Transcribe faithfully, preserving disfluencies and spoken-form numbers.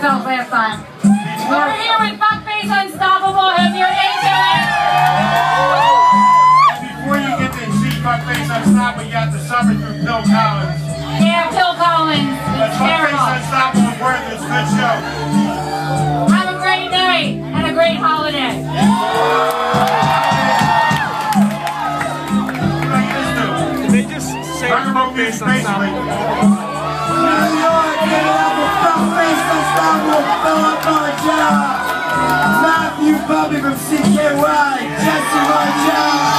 ourselves last time. We're here with Fuckface Unstoppable, if you're into it. Before you get to see Fuckface Unstoppable, you have to suffer through Phil Collins. Yeah, Phil Collins. It's terrible. Fuckface Unstoppable and Worth is a good show. Have a great night and a great holiday. They just say Fuckface Unstoppable. New York, give it up for Fuckface Unstoppable, Philip Marshall, Matthew Bubby from C K Y, Jesse Marshall.